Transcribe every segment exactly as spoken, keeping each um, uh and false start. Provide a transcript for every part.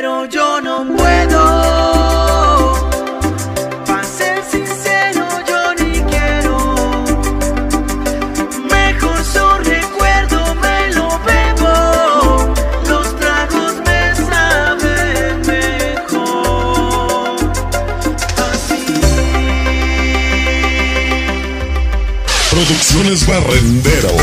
pero yo no puedo. Para ser sincero, yo ni quiero. Mejor su recuerdo me lo bebo. Los tragos me saben mejor. Así. Producciones Barrendero.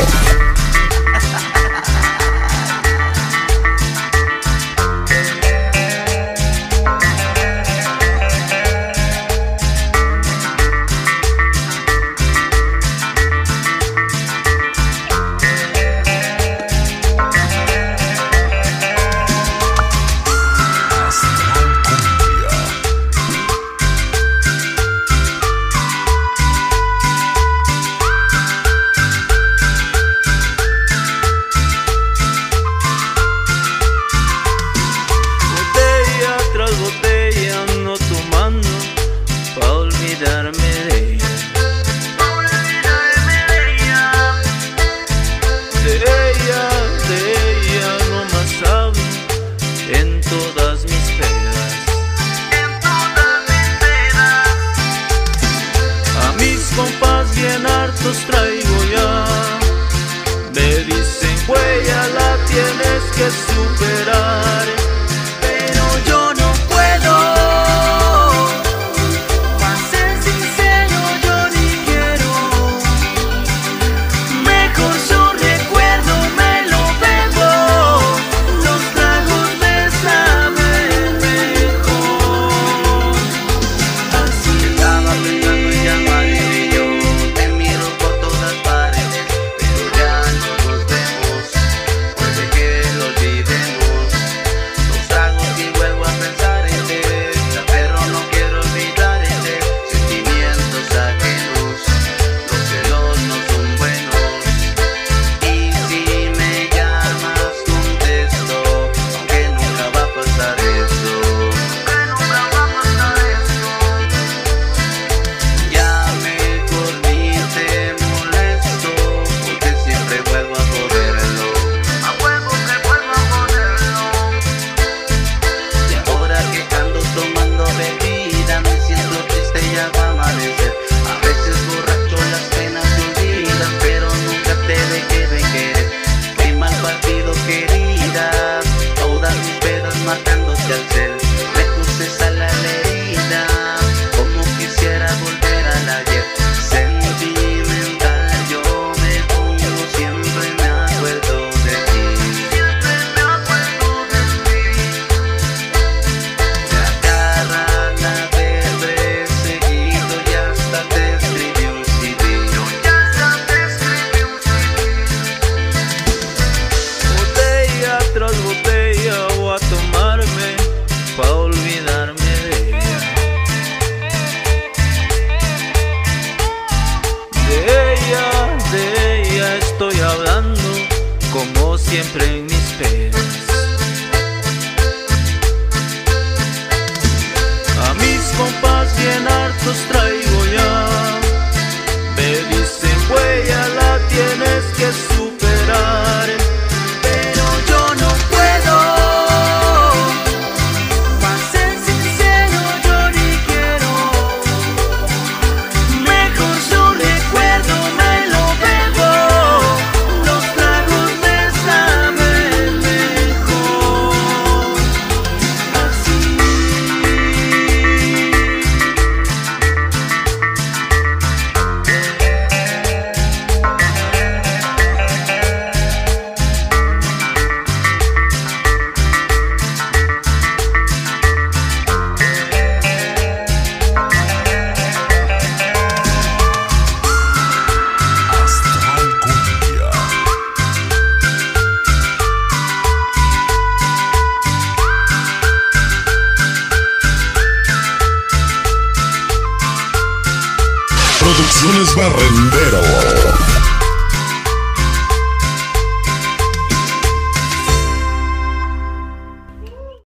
Traigo ya, me dicen huella, la tienes que superar, pero yo no puedo. Para ser sincero, yo ni quiero. Mejor su recuerdo me lo bebo. Los tragos me saben mejor. Así estaba pensando en llamar y yo te miro por todas paredes, pero ya no nos vemos. Puede que lo olvidemos. Los tragos y vuelvo a pensar en ti, pero no quiero olvidar en ti. Sentimientos ajenos, los celos no son buenos. Y si me llamas contesto, aunque nunca va a pasar eso. Aunque nunca va a pasar eso. Ya mejor ni te molesto, porque siempre vuelvo a joderlo. A huevo que vuelvo a joderlo. Y ahora que ando tomando bebida, me siento triste y ya va a amanecer. A veces borracho las penas se olvidan, pero nunca te dejé de querer. Qué mal partido, querida, todas mis pedas matándote al ser. Me puse sal a la herida, como quisiera volver al ayer. Sentimental yo me pongo, siempre me acuerdo de ti. Siempre me acuerdo de ti. Me agarra la febre seguido y hasta te escribí un C D. Yo ya hasta te escribí un C D. Botella tras botella voy a tomarme pa' olvidarme de ella. De ella, de ella estoy hablando, como siempre en mis penas. A mis compas bien hartos traigo ya, me dicen huella, la tienes que superar, pero yo no puedo. Para ser sincero, yo ni quiero. Mejor su recuerdo me lo bebo. Los tragos me saben mejor. Así. Astral Cumbia. Producciones Barrendero.